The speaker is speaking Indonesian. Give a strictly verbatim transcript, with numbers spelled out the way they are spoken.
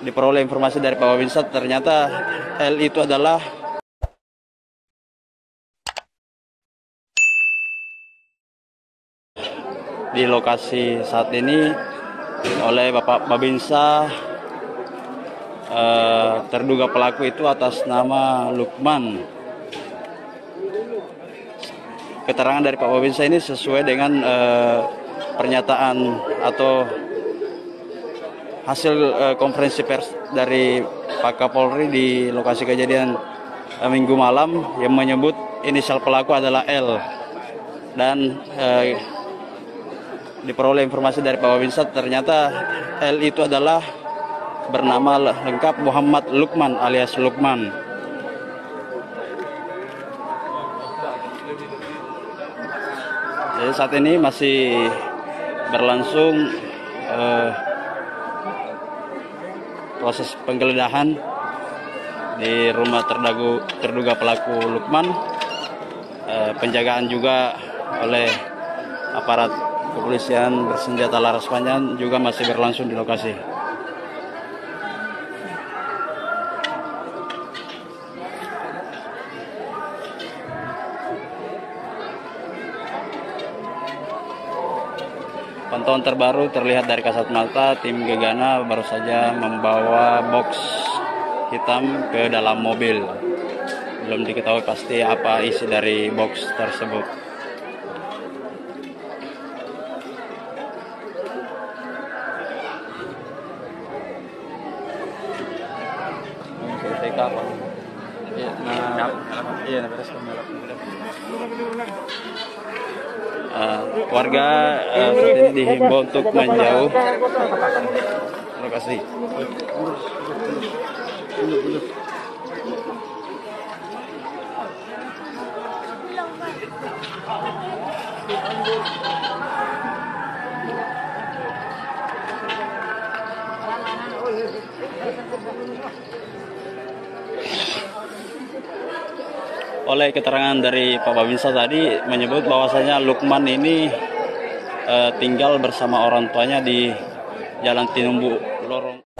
diperoleh informasi dari Pak Babinsa, ternyata L itu adalah di lokasi saat ini oleh Bapak Babinsa. eh, terduga pelaku itu atas nama Lukman. Keterangan dari Pak Babinsa ini sesuai dengan eh, pernyataan atau hasil eh, konferensi pers dari Pak Kapolri di lokasi kejadian eh, Minggu malam, yang menyebut inisial pelaku adalah L, dan eh, diperoleh informasi dari Pak Babinsa, ternyata L itu adalah bernama lengkap Muhammad Lukman alias Lukman. Jadi saat ini masih berlangsung eh, proses penggeledahan di rumah terdagu, terduga pelaku Lukman. Eh, penjagaan juga oleh aparat kepolisian bersenjata laras panjang juga masih berlangsung di lokasi. Pantauan terbaru terlihat dari kasat mata, tim Gegana baru saja membawa box hitam ke dalam mobil. Belum diketahui pasti apa isi dari box tersebut. Uh, warga uh, dihimbau untuk menjauh lokasi. Oleh keterangan dari Pak Babinsa tadi menyebut bahwasanya Lukman ini uh, tinggal bersama orang tuanya di Jalan Tinumbu Lorong.